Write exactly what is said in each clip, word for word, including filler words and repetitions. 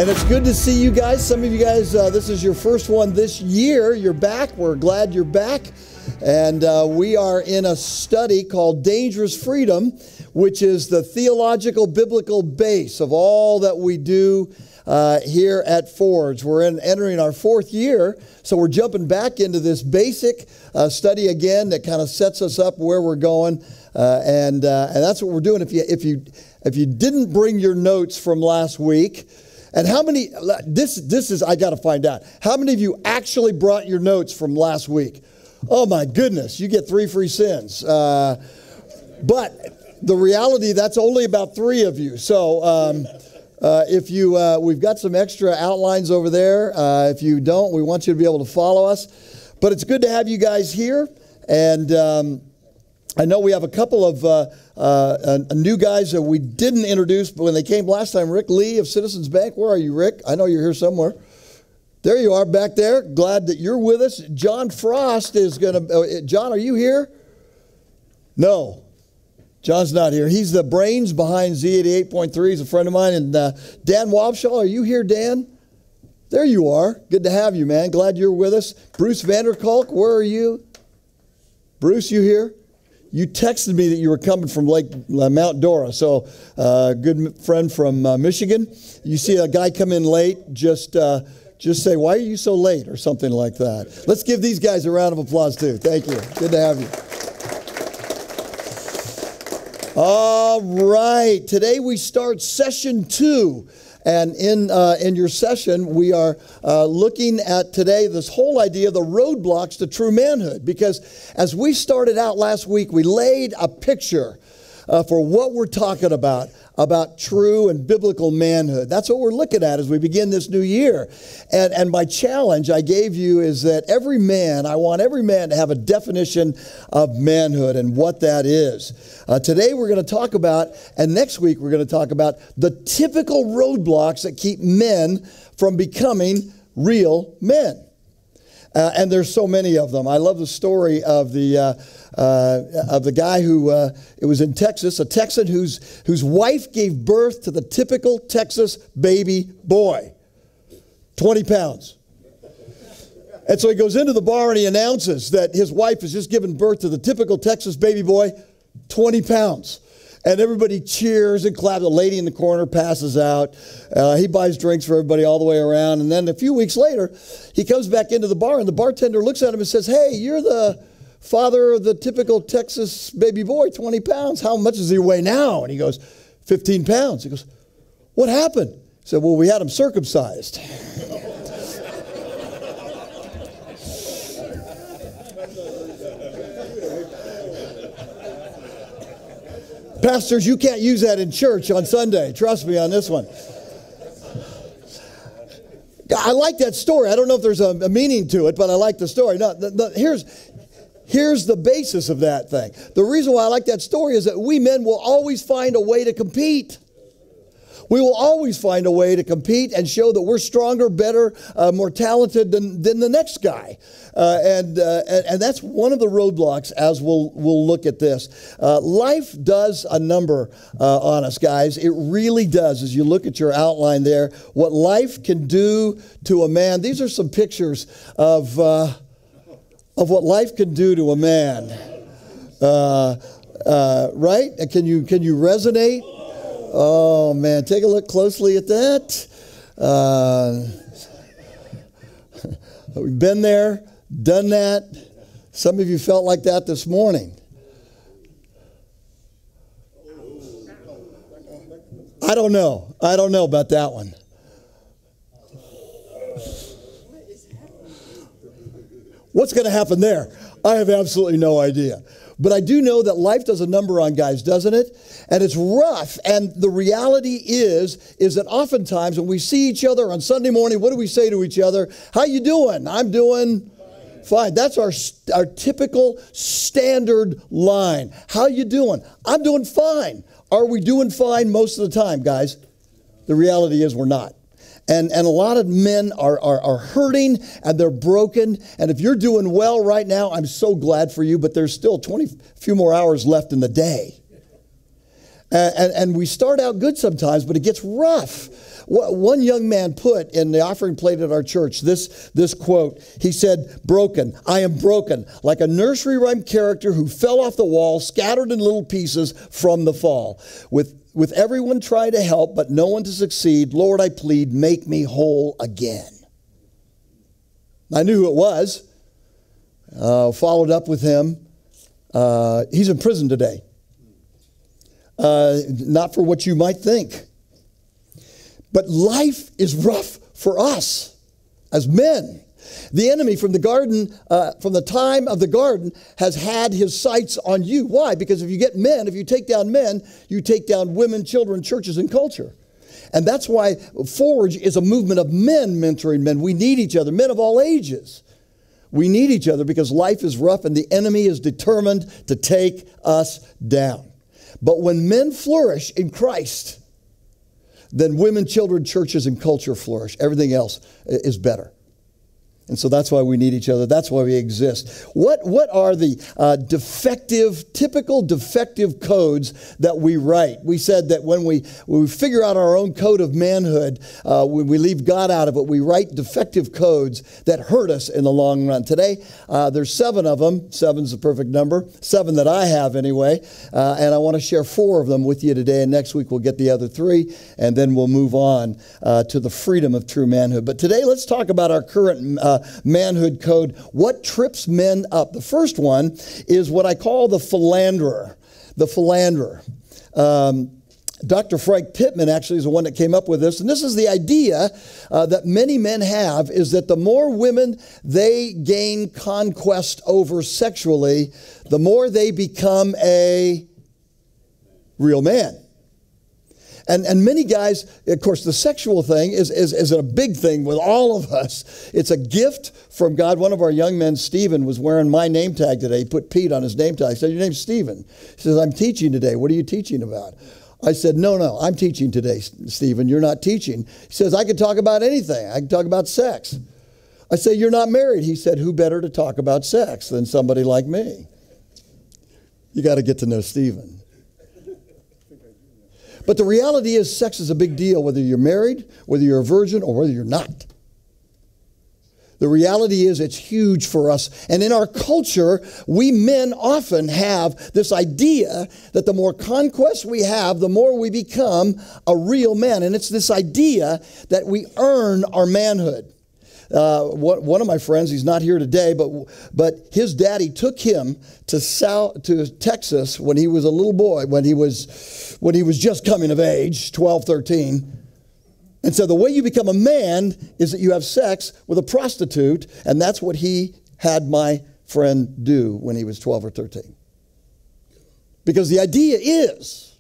And it's good to see you guys. Some of you guys, uh, this is your first one this year. You're back. We're glad you're back. And uh, we are in a study called Dangerous Freedom, which is the theological, biblical base of all that we do uh, here at Forge. We're in, entering our fourth year, so we're jumping back into this basic uh, study again that kind of sets us up where we're going. Uh, and uh, and that's what we're doing. If you if you if you didn't bring your notes from last week. And how many, this this is, I got to find out, how many of you actually brought your notes from last week? Oh my goodness, you get three free sins. Uh, but the reality, that's only about three of you. So um, uh, if you, uh, we've got some extra outlines over there. Uh, if you don't, we want you to be able to follow us. But it's good to have you guys here. And um, I know we have a couple of uh, uh, uh, new guys that we didn't introduce, but when they came last time, Rick Lee of Citizens Bank. Where are you, Rick? I know you're here somewhere. There you are back there. Glad that you're with us. John Frost is going to, uh, John, are you here? No. John's not here. He's the brains behind Z eighty-eight point three. He's a friend of mine. And uh, Dan Wabshaw, are you here, Dan? There you are. Good to have you, man. Glad you're with us. Bruce Vanderkolk, where are you? Bruce, you here? You texted me that you were coming from Lake uh, Mount Dora, so uh, good friend from uh, Michigan. You see a guy come in late, just uh, just say, "Why are you so late?" or something like that. Let's give these guys a round of applause too. Thank you. Good to have you. All right, today we start session two. And in uh, in your session, we are uh, looking at today this whole idea of the roadblocks to true manhood. Because as we started out last week, we laid a picture uh, for what we're talking about, about true and biblical manhood. That's what we're looking at as we begin this new year. And, and my challenge I gave you is that every man, I want every man to have a definition of manhood and what that is. Uh, today we're going to talk about, and next week we're going to talk about the typical roadblocks that keep men from becoming real men. Uh, and there's so many of them. I love the story of the uh, uh, of the guy who uh, it was in Texas, a Texan whose whose wife gave birth to the typical Texas baby boy, twenty pounds. And so he goes into the bar and he announces that his wife has just given birth to the typical Texas baby boy, twenty pounds. And everybody cheers and claps. The lady in the corner passes out. Uh, he buys drinks for everybody all the way around. And then a few weeks later, he comes back into the bar, and the bartender looks at him and says, "Hey, you're the father of the typical Texas baby boy, twenty pounds. How much does he weigh now?" And he goes, fifteen pounds. He goes, "What happened?" He said, "Well, we had him circumcised." Pastors, you can't use that in church on Sunday. Trust me on this one. I like that story. I don't know if there's a, a meaning to it, but I like the story. No, the, the, here's, here's the basis of that thing. The reason why I like that story is that we men will always find a way to compete. We will always find a way to compete and show that we're stronger, better, uh, more talented than, than the next guy. Uh, and, uh, and and that's one of the roadblocks as we'll, we'll look at this. Uh, life does a number uh, on us, guys. It really does. As you look at your outline there, what life can do to a man. These are some pictures of, uh, of what life can do to a man. Uh, uh, right? Can you, can you resonate? Oh, man, take a look closely at that. Uh, we've been there, done that. Some of you felt like that this morning. I don't know. I don't know about that one. What's going to happen there? I have absolutely no idea. But I do know that life does a number on guys, doesn't it? And it's rough. And the reality is, is that oftentimes when we see each other on Sunday morning, what do we say to each other? "How you doing?" "I'm doing fine." Fine. That's our, our typical standard line. "How you doing?" "I'm doing fine." Are we doing fine most of the time, guys? The reality is we're not. And, and a lot of men are, are, are hurting and they're broken. And if you're doing well right now, I'm so glad for you, but there's still twenty few more hours left in the day. And, and, and we start out good sometimes, but it gets rough. One young man put in the offering plate at our church this, this quote. He said, broken, I am broken, like a nursery rhyme character who fell off the wall, scattered in little pieces from the fall. With, with everyone trying to help, but no one to succeed, Lord, I plead, make me whole again. I knew who it was. Uh, followed up with him. Uh, he's in prison today. Uh, not for what you might think. But life is rough for us as men. The enemy from the garden, uh, from the time of the garden, has had his sights on you. Why? Because if you get men, if you take down men, you take down women, children, churches, and culture. And that's why Forge is a movement of men mentoring men. We need each other, men of all ages. We need each other because life is rough and the enemy is determined to take us down. But when men flourish in Christ, then women, children, churches, and culture flourish. Everything else is better. And so that's why we need each other. That's why we exist. What, what are the uh, defective, typical defective codes that we write? We said that when we, when we figure out our own code of manhood, uh, when we leave God out of it, we write defective codes that hurt us in the long run. Today, uh, there's seven of them. Seven's the perfect number. Seven that I have anyway. Uh, and I want to share four of them with you today. And next week we'll get the other three. And then we'll move on uh, to the freedom of true manhood. But today let's talk about our current uh, manhood code. What trips men up? The first one is what I call the philanderer. The philanderer. Um, Doctor Frank Pittman actually is the one that came up with this. And this is the idea uh, that many men have, is that the more women they gain conquest over sexually, the more they become a real man. And, and many guys, of course, the sexual thing is, is, is a big thing with all of us. It's a gift from God. One of our young men, Stephen, was wearing my name tag today. He put Pete on his name tag. I said, your name's Stephen. He says, I'm teaching today. What are you teaching about? I said, no, no, I'm teaching today, Stephen. You're not teaching. He says, I can talk about anything. I can talk about sex. I say, you're not married. He said, who better to talk about sex than somebody like me? You got to get to know Stephen. But the reality is sex is a big deal, whether you're married, whether you're a virgin, or whether you're not. The reality is it's huge for us. And in our culture, we men often have this idea that the more conquest we have, the more we become a real man. And it's this idea that we earn our manhood. Uh, one of my friends, he's not here today, but but his daddy took him to South to Texas when he was a little boy, when he was when he was just coming of age, twelve, thirteen. And so the way you become a man is that you have sex with a prostitute, and that's what he had my friend do when he was twelve or thirteen. Because the idea is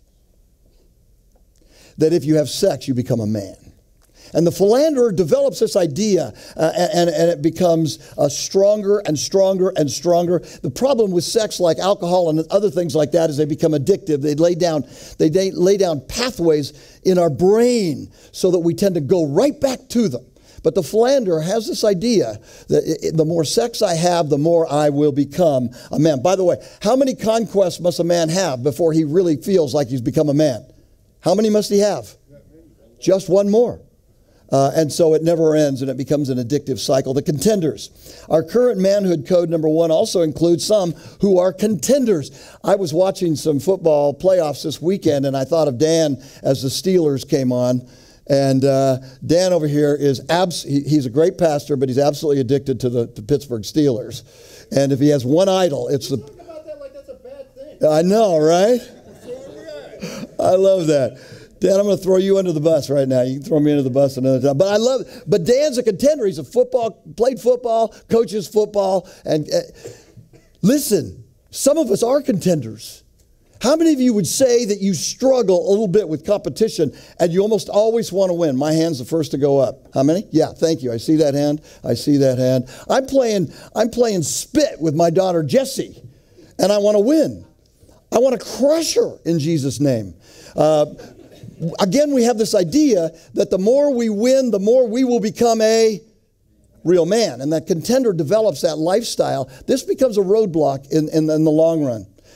that if you have sex, you become a man. And the philanderer develops this idea, uh, and, and it becomes uh, stronger and stronger and stronger. The problem with sex, like alcohol and other things like that, is they become addictive. They lay down, they lay down pathways in our brain so that we tend to go right back to them. But the philanderer has this idea that it, the more sex I have, the more I will become a man. By the way, how many conquests must a man have before he really feels like he's become a man? How many must he have? Just one more. Uh, and so it never ends, and it becomes an addictive cycle. The contenders. Our current manhood code, number one, also includes some who are contenders. I was watching some football playoffs this weekend, and I thought of Dan as the Steelers came on. And uh, Dan over here is, abs- he, he's a great pastor, but he's absolutely addicted to the to Pittsburgh Steelers. And if he has one idol, it's the... Talk about that like that's a bad thing. I know, right? I love that. Dan, I'm going to throw you under the bus right now. You can throw me under the bus another time. But I love it. But Dan's a contender. He's a football, played football, coaches football. And uh, listen, some of us are contenders. How many of you would say that you struggle a little bit with competition and you almost always want to win? My hand's the first to go up. How many? Yeah, thank you. I see that hand. I see that hand. I'm playing, I'm playing spit with my daughter Jessie, and I want to win. I want to crush her in Jesus' name. Uh, Again, we have this idea that the more we win, the more we will become a real man. And that contender develops that lifestyle. This becomes a roadblock in, in, in the long run.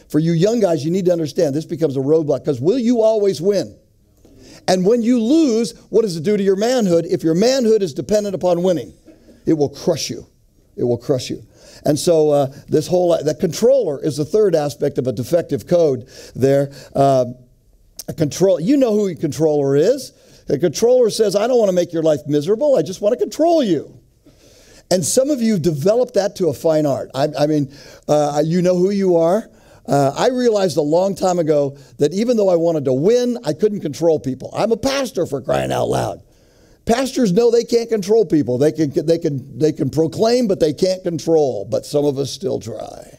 For you young guys, you need to understand this becomes a roadblock, because will you always win? And when you lose, what does it do to your manhood? If your manhood is dependent upon winning, it will crush you. It will crush you. And so uh, this whole, the controller is the third aspect of a defective code there. Uh, a control, you know who a controller is. A controller says, I don't want to make your life miserable. I just want to control you. And some of you developed that to a fine art. I, I mean, uh, you know who you are. Uh, I realized a long time ago that even though I wanted to win, I couldn't control people. I'm a pastor, for crying out loud. Pastors know they can't control people. They can, they can, they can proclaim, but they can't control. But some of us still try.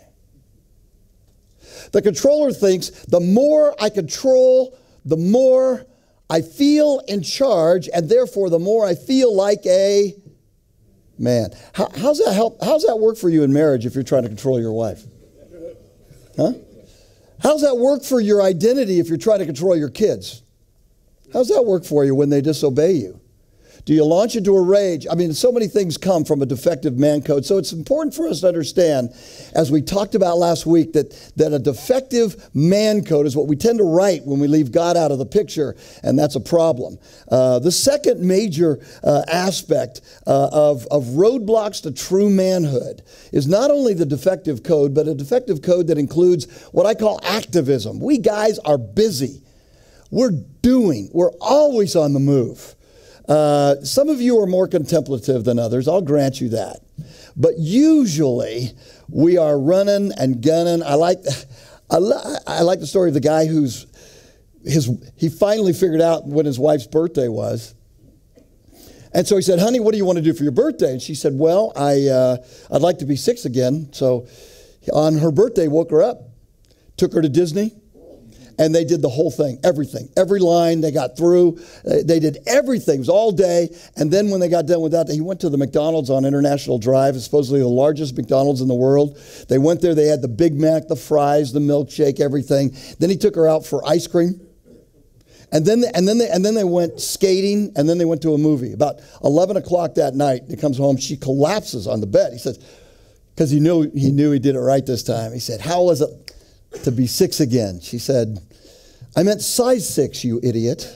The controller thinks the more I control, the more I feel in charge, and therefore the more I feel like a man. How, how's that help? How's that work for you in marriage if you're trying to control your wife? Huh? How's that work for your identity if you're trying to control your kids? How's that work for you when they disobey you? Do you launch into a rage? I mean, so many things come from a defective man code. So it's important for us to understand, as we talked about last week, that, that a defective man code is what we tend to write when we leave God out of the picture, and that's a problem. Uh, the second major uh, aspect uh, of, of roadblocks to true manhood is not only the defective code, but a defective code that includes what I call activism. We guys are busy. We're doing. We're always on the move. Uh, some of you are more contemplative than others. I'll grant you that. But usually we are running and gunning. I like, I, li- I like the story of the guy who's his. He finally figured out when his wife's birthday was, and so he said, "Honey, what do you want to do for your birthday?" And she said, "Well, I uh, I'd like to be six again." So on her birthday, woke her up, took her to Disney. And they did the whole thing, everything, every line they got through. They did everything. It was all day. And then when they got done with that, he went to the McDonald's on International Drive. It's supposedly the largest McDonald's in the world. They went there. They had the Big Mac, the fries, the milkshake, everything. Then he took her out for ice cream. And then, they, and then they, and then they went skating. And then they went to a movie. About eleven o'clock that night, he comes home. She collapses on the bed. He says, because he knew he knew he did it right this time. He said, "How was it to be six again?" She said, "I meant size six, you idiot."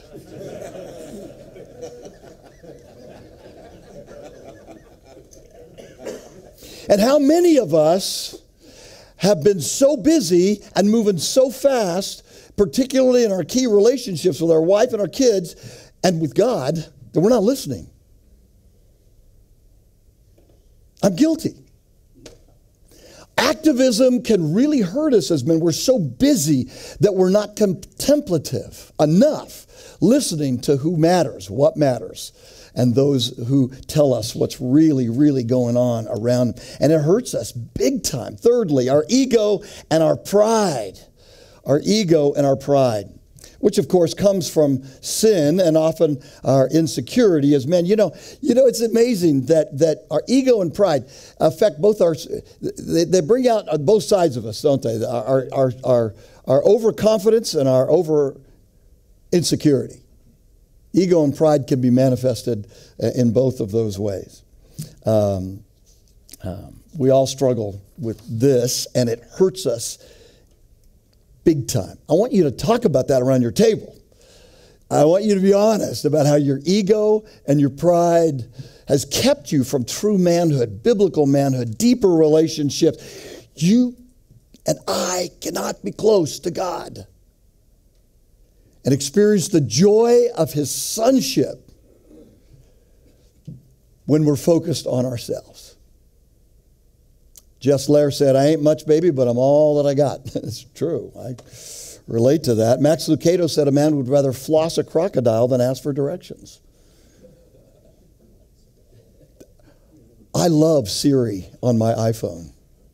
And how many of us have been so busy and moving so fast, particularly in our key relationships with our wife and our kids and with God, that we're not listening? I'm guilty. Activism can really hurt us as men. We're so busy that we're not contemplative enough, listening to who matters, what matters, and those who tell us what's really, really going on around them. And it hurts us big time. Thirdly, our ego and our pride. Our ego and our pride, which of course comes from sin and often our insecurity as men. You know, you know, it's amazing that that our ego and pride affect both our, they, they bring out both sides of us, don't they? Our, our, our, our overconfidence and our over insecurity. Ego and pride can be manifested in both of those ways. Um, um, we all struggle with this, and it hurts us big time. I want you to talk about that around your table. I want you to be honest about how your ego and your pride has kept you from true manhood, biblical manhood, deeper relationships. You and I cannot be close to God and experience the joy of His sonship when we're focused on ourselves. Jess Lair said, "I ain't much, baby, but I'm all that I got." It's true. I relate to that. Max Lucado said a man would rather floss a crocodile than ask for directions. I love Siri on my iPhone.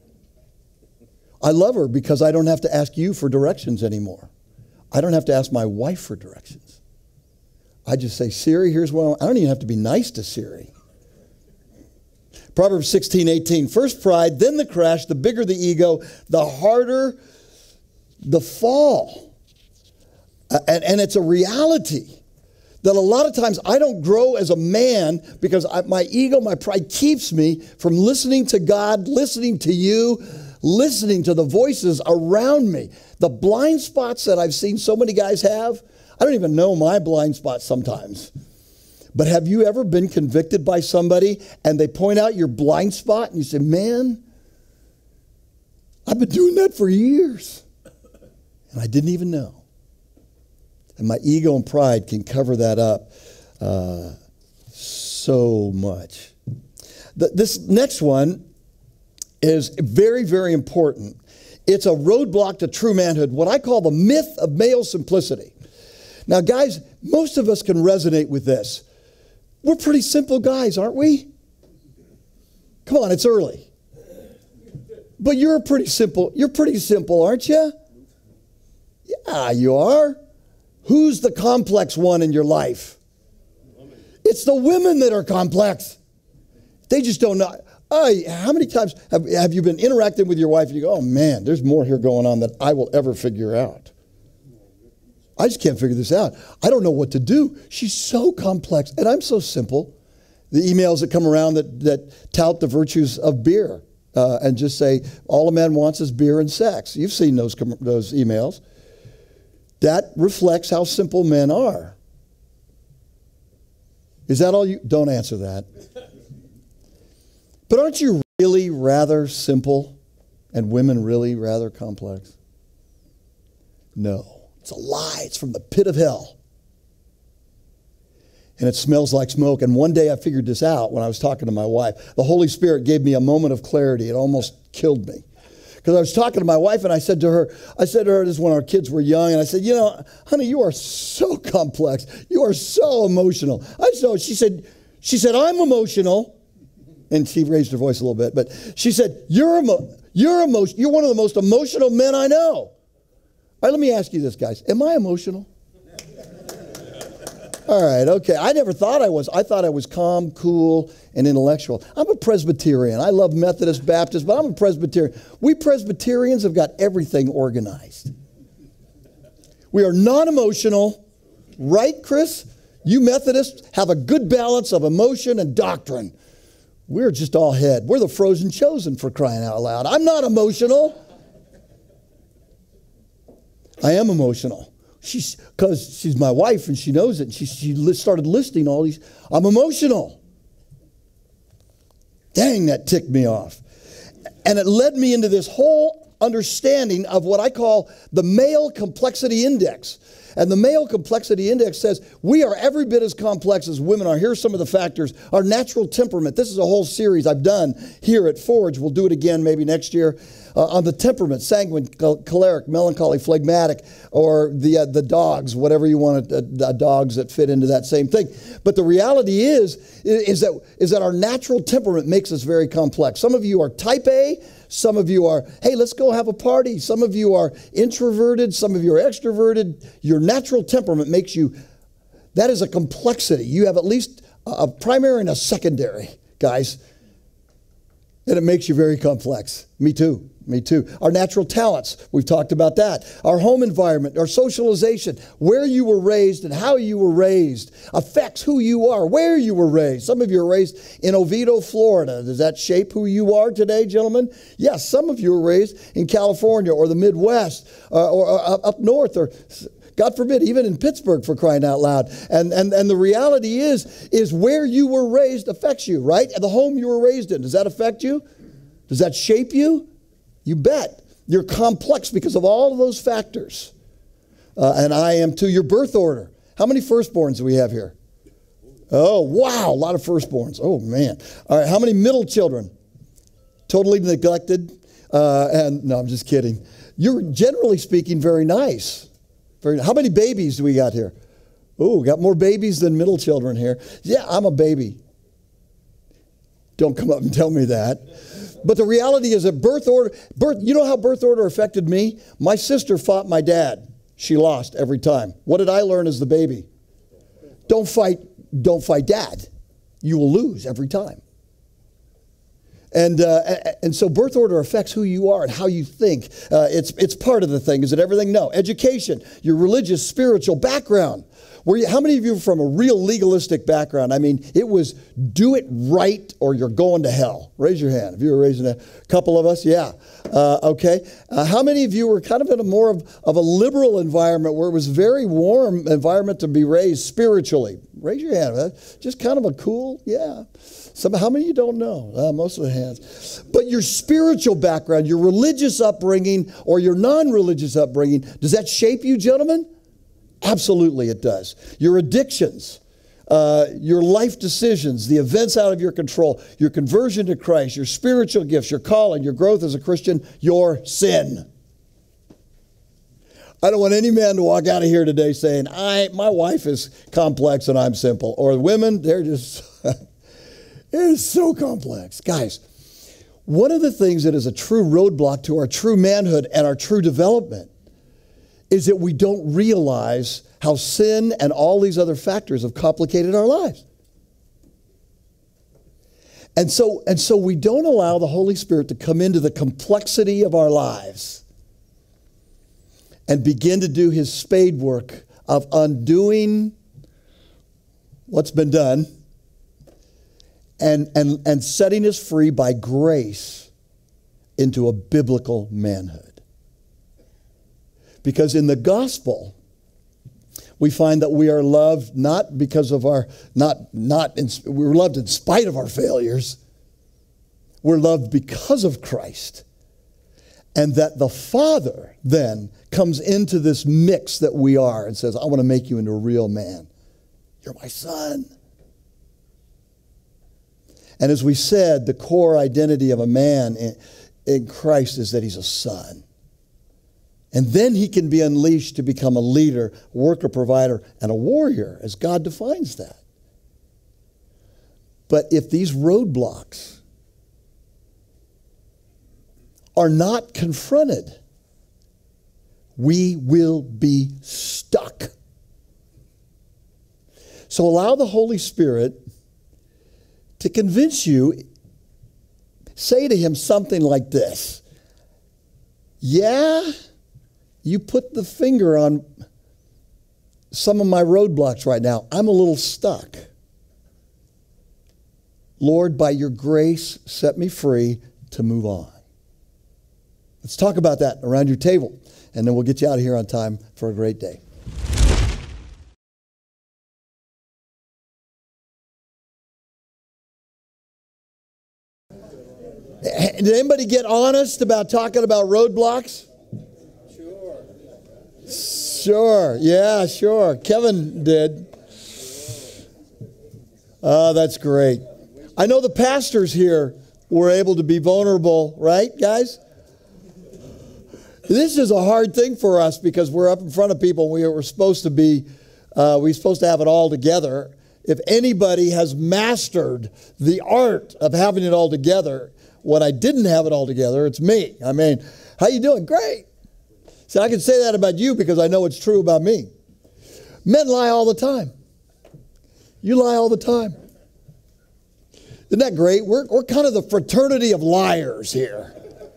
I love her because I don't have to ask you for directions anymore. I don't have to ask my wife for directions. I just say, "Siri, here's what I want." I don't even have to be nice to Siri. Proverbs sixteen eighteen, first pride, then the crash, the bigger the ego, the harder the fall. Uh, and, and it's a reality that a lot of times I don't grow as a man because I, my ego, my pride keeps me from listening to God, listening to you, listening to the voices around me. The blind spots that I've seen so many guys have, I don't even know my blind spots sometimes. But have you ever been convicted by somebody and they point out your blind spot and you say, man, I've been doing that for years and I didn't even know. And my ego and pride can cover that up uh, so much. The, this next one is very, very important. It's a roadblock to true manhood, what I call the myth of male simplicity. Now, guys, most of us can resonate with this. We're pretty simple guys, aren't we? Come on, it's early. But you're pretty simple. You're pretty simple, aren't you? Yeah, you are. Who's the complex one in your life? It's the women that are complex. They just don't know. Oh, how many times have, have you been interacting with your wife and you go, oh man, there's more here going on than I will ever figure out. I just can't figure this out. I don't know what to do. She's so complex, and I'm so simple. The emails that come around that, that tout the virtues of beer uh, and just say, all a man wants is beer and sex. You've seen those, those emails. That reflects how simple men are. Is that all you? Don't answer that. But aren't you really rather simple and women really rather complex? No. It's a lie. It's from the pit of hell. And it smells like smoke. And one day I figured this out when I was talking to my wife. The Holy Spirit gave me a moment of clarity. It almost killed me. Because I was talking to my wife and I said to her, I said to her, this is when our kids were young, and I said, you know, honey, you are so complex. You are so emotional. I so she said, she said, I'm emotional. And she raised her voice a little bit, but she said, you're emo- you're emotional. You're one of the most emotional men I know. All right, let me ask you this, guys. Am I emotional? All right, okay. I never thought I was. I thought I was calm, cool, and intellectual. I'm a Presbyterian. I love Methodist, Baptist, but I'm a Presbyterian. We Presbyterians have got everything organized. We are non-emotional. Right, Chris? You Methodists have a good balance of emotion and doctrine. We're just all head. We're the frozen chosen, for crying out loud. I'm not emotional. I am emotional. She's because she's my wife and she knows it. And she, she started listing all these. I'm emotional. Dang, that ticked me off. And it led me into this whole understanding of what I call the male complexity index. And the male complexity index says we are every bit as complex as women are. Here's some of the factors. Our natural temperament. This is a whole series I've done here at Forge. We'll do it again maybe next year. Uh, on the temperament, sanguine, choleric, melancholy, phlegmatic, or the uh, the dogs, whatever you want, uh, uh, dogs that fit into that same thing. But the reality is, is that is that our natural temperament makes us very complex. Some of you are type A. Some of you are, hey, let's go have a party. Some of you are introverted. Some of you are extroverted. Your natural temperament makes you, that is a complexity. You have at least a primary and a secondary, guys. And it makes you very complex. Me too. Me too. Our natural talents, we've talked about that. Our home environment, our socialization, where you were raised and how you were raised affects who you are, where you were raised. Some of you are raised in Oviedo, Florida. Does that shape who you are today, gentlemen? Yes, some of you were raised in California or the Midwest uh, or, or up north or God forbid, even in Pittsburgh, for crying out loud. And, and, and the reality is, is where you were raised affects you, right? And the home you were raised in, does that affect you? Does that shape you? You bet. You're complex because of all of those factors. Uh, and I am too. Your birth order. How many firstborns do we have here? Oh, wow. A lot of firstborns. Oh, man. All right. How many middle children? Totally neglected. Uh, and no, I'm just kidding. You're generally speaking very nice. Very, how many babies do we got here? Oh, got more babies than middle children here. Yeah, I'm a baby. Don't come up and tell me that. But the reality is that birth order, birth, you know how birth order affected me? My sister fought my dad. She lost every time. What did I learn as the baby? Don't fight, don't fight dad. You will lose every time. And uh, and so birth order affects who you are and how you think. Uh, it's it's part of the thing. Is it everything? No. Education, your religious, spiritual background. Were you, how many of you are from a real legalistic background? I mean, it was do it right or you're going to hell. Raise your hand if you were raising a couple of us. Yeah. Uh, okay. Uh, how many of you were kind of in a more of, of a liberal environment where it was a very warm environment to be raised spiritually? Raise your hand. Uh, just kind of a cool, yeah. Some, how many of you don't know? Uh, most of the hands. But your spiritual background, your religious upbringing or your non-religious upbringing, does that shape you, gentlemen? Absolutely it does. Your addictions, uh, your life decisions, the events out of your control, your conversion to Christ, your spiritual gifts, your calling, your growth as a Christian, your sin. I don't want any man to walk out of here today saying, I, my wife is complex and I'm simple. Or women, they're just, it's so complex. Guys, one of the things that is a true roadblock to our true manhood and our true development is that we don't realize how sin and all these other factors have complicated our lives. And so, and so we don't allow the Holy Spirit to come into the complexity of our lives and begin to do his spade work of undoing what's been done and, and, and setting us free by grace into a biblical manhood. Because in the gospel, we find that we are loved not because of our, not, not in, we're loved in spite of our failures. We're loved because of Christ. And that the Father then comes into this mix that we are and says, I want to make you into a real man. You're my son. And as we said, the core identity of a man in, in Christ is that he's a son. And then he can be unleashed to become a leader, worker, provider, and a warrior, as God defines that. But if these roadblocks are not confronted, we will be stuck. So allow the Holy Spirit to convince you. Say to him something like this. Yeah, you put the finger on some of my roadblocks right now. I'm a little stuck. Lord, by your grace, set me free to move on. Let's talk about that around your table, and then we'll get you out of here on time for a great day. Did anybody get honest about talking about roadblocks? Sure. Sure. Yeah, sure. Kevin did. Oh, that's great. I know the pastors here were able to be vulnerable, right, guys? This is a hard thing for us because we're up in front of people. We were supposed to be, uh, we're supposed to have it all together. If anybody has mastered the art of having it all together, when I didn't have it all together, it's me. I mean, how you doing? Great. See, I can say that about you because I know it's true about me. Men lie all the time. You lie all the time. Isn't that great? We're, we're kind of the fraternity of liars here.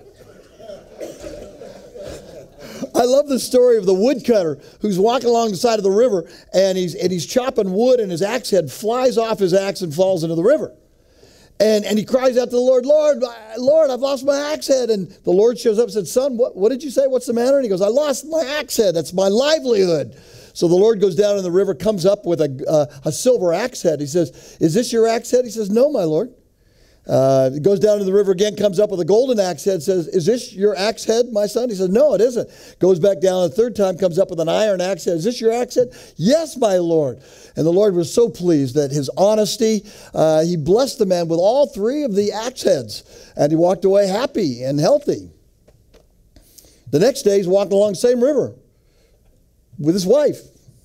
I love the story of the woodcutter who's walking along the side of the river and he's, and he's chopping wood and his axe head flies off his axe and falls into the river. And, and he cries out to the Lord, Lord, Lord, I've lost my axe head. And the Lord shows up and said, son, what, what did you say? What's the matter? And he goes, I lost my axe head. That's my livelihood. So the Lord goes down in the river, comes up with a, uh, a silver axe head. He says, is this your axe head? He says, no, my Lord. Uh, goes down to the river again, comes up with a golden axe head, says, is this your axe head, my son? He says, no, it isn't. Goes back down the third time, comes up with an iron axe head. Is this your axe head? Yes, my Lord. And the Lord was so pleased that his honesty, uh, he blessed the man with all three of the axe heads. And he walked away happy and healthy. The next day, he's walking along the same river with his wife.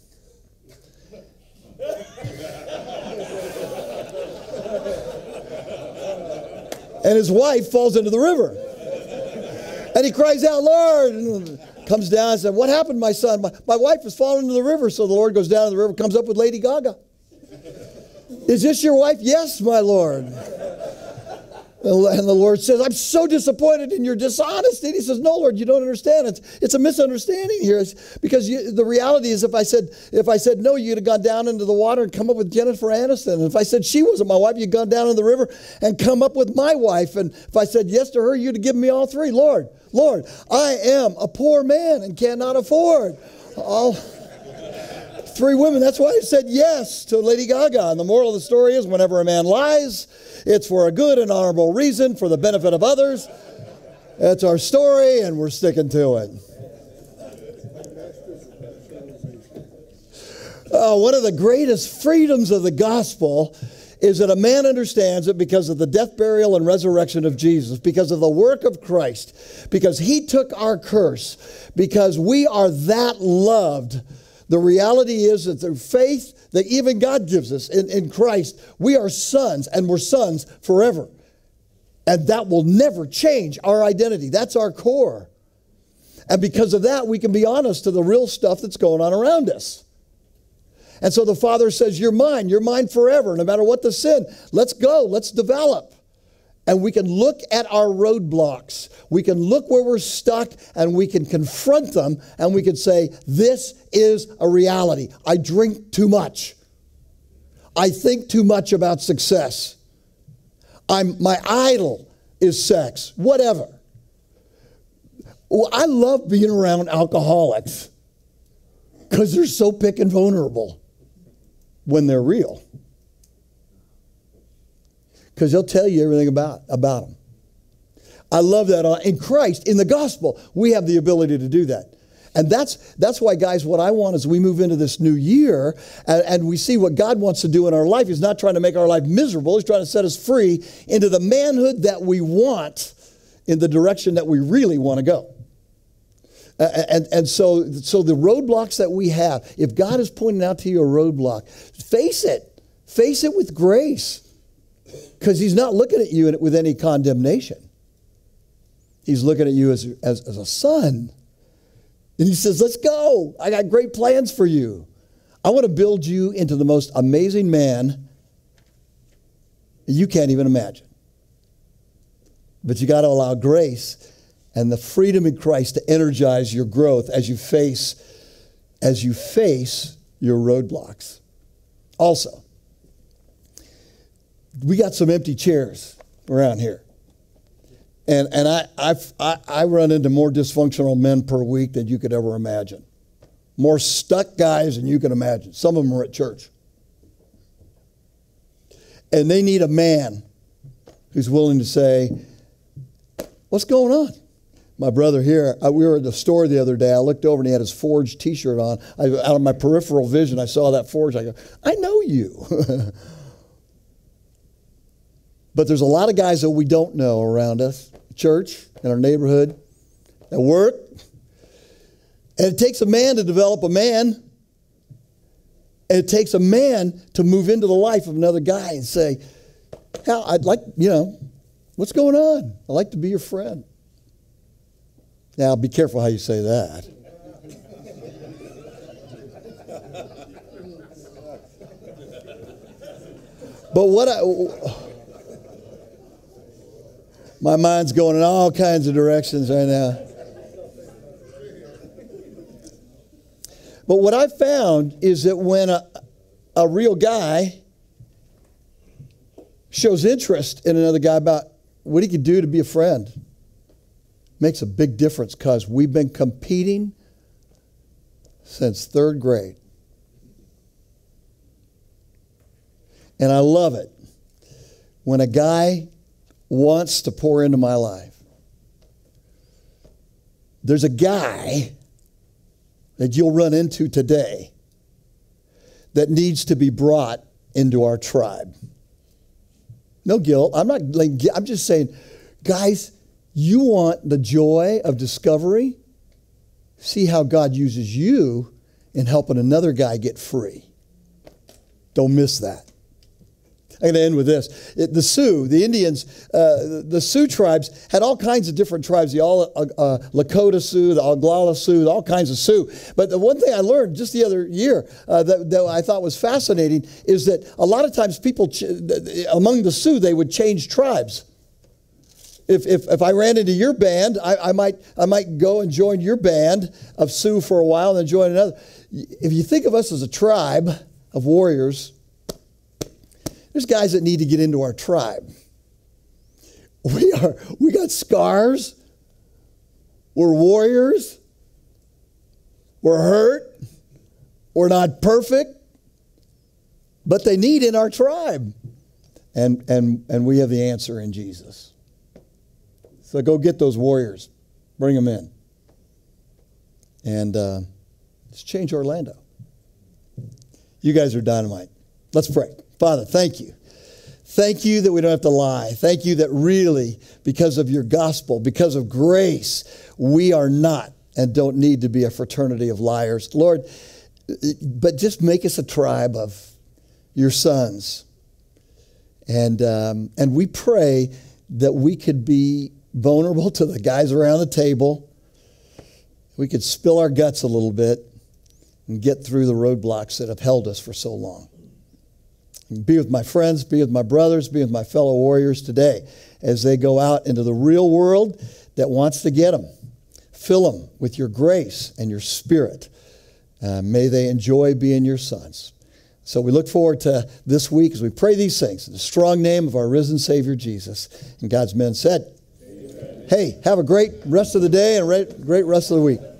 And his wife falls into the river. And he cries out, Lord, and comes down and said, what happened, my son? My, my wife has fallen into the river. So the Lord goes down to the river, comes up with Lady Gaga. Is this your wife? Yes, my Lord. And the Lord says, I'm so disappointed in your dishonesty. And he says, no, Lord, you don't understand. It's, it's a misunderstanding here. It's because you, the reality is if I said if I said no, you'd have gone down into the water and come up with Jennifer Aniston. And if I said she wasn't my wife, you'd gone down in the river and come up with my wife. And if I said yes to her, you'd have given me all three. Lord, Lord, I am a poor man and cannot afford all three women. That's why I said yes to Lady Gaga. And the moral of the story is whenever a man lies, it's for a good and honorable reason, for the benefit of others. That's our story, and we're sticking to it. Uh, one of the greatest freedoms of the gospel is that a man understands it because of the death, burial, and resurrection of Jesus, because of the work of Christ, because he took our curse, because we are that loved. The reality is that through faith that even God gives us in, in Christ, we are sons, and we're sons forever. And that will never change our identity. That's our core. And because of that, we can be honest to the real stuff that's going on around us. And so the Father says, you're mine, you're mine forever, no matter what the sin. Let's go, let's develop. And we can look at our roadblocks. We can look where we're stuck and we can confront them and we can say, this is a reality. I drink too much. I think too much about success. I'm, my idol is sex, whatever. Well, I love being around alcoholics because they're so pick and vulnerable when they're real. Because they'll tell you everything about, about them. I love that. In Christ, in the gospel, we have the ability to do that. And that's that's why, guys, what I want is we move into this new year and, and we see what God wants to do in our life. He's not trying to make our life miserable. He's trying to set us free into the manhood that we want in the direction that we really want to go. Uh, and and so, so the roadblocks that we have, if God is pointing out to you a roadblock, face it. Face it with grace. Because he's not looking at you with any condemnation. He's looking at you as, as, as a son. And he says, let's go. I got great plans for you. I want to build you into the most amazing man you can't even imagine. But you got to allow grace and the freedom in Christ to energize your growth as you face, as you face your roadblocks. Also, we got some empty chairs around here. And and I, I've, I I run into more dysfunctional men per week than you could ever imagine. More stuck guys than you can imagine. Some of them are at church. And they need a man who's willing to say, what's going on? My brother here, I, we were at the store the other day. I looked over and he had his Forge t-shirt on. I, out of my peripheral vision, I saw that Forge. I go, I know you. But there's a lot of guys that we don't know around us, church, in our neighborhood, at work. And it takes a man to develop a man. And it takes a man to move into the life of another guy and say, hell, I'd like, you know, what's going on? I'd like to be your friend. Now, be careful how you say that. But what I... My mind's going in all kinds of directions right now. But what I found is that when a, a real guy shows interest in another guy about what he could do to be a friend, makes a big difference because we've been competing since third grade. And I love it when a guy wants to pour into my life. There's a guy that you'll run into today that needs to be brought into our tribe. No guilt. I'm not like, I'm just saying, guys, you want the joy of discovery? See how God uses you in helping another guy get free. Don't miss that. I'm going to end with this. It, the Sioux, the Indians, uh, the Sioux tribes had all kinds of different tribes. The all, uh, uh, Lakota Sioux, the Oglala Sioux, all kinds of Sioux. But the one thing I learned just the other year uh, that, that I thought was fascinating is that a lot of times people, ch- among the Sioux, they would change tribes. If, if, if I ran into your band, I, I might I might go and join your band of Sioux for a while and then join another. If you think of us as a tribe of warriors, there's guys that need to get into our tribe. We are we got scars. We're warriors. We're hurt. We're not perfect. But they need in our tribe. And and and we have the answer in Jesus. So go get those warriors. Bring them in. And uh, let's change Orlando. You guys are dynamite. Let's pray. Father, thank you. Thank you that we don't have to lie. Thank you that really, because of your gospel, because of grace, we are not and don't need to be a fraternity of liars. Lord, but just make us a tribe of your sons. And um, and we pray that we could be vulnerable to the guys around the table. We could spill our guts a little bit and get through the roadblocks that have held us for so long. And be with my friends, be with my brothers, be with my fellow warriors today as they go out into the real world that wants to get them. Fill them with your grace and your spirit. Uh, may they enjoy being your sons. So we look forward to this week as we pray these things in the strong name of our risen Savior, Jesus. And God's men said, amen. Hey, have a great rest of the day and a great rest of the week.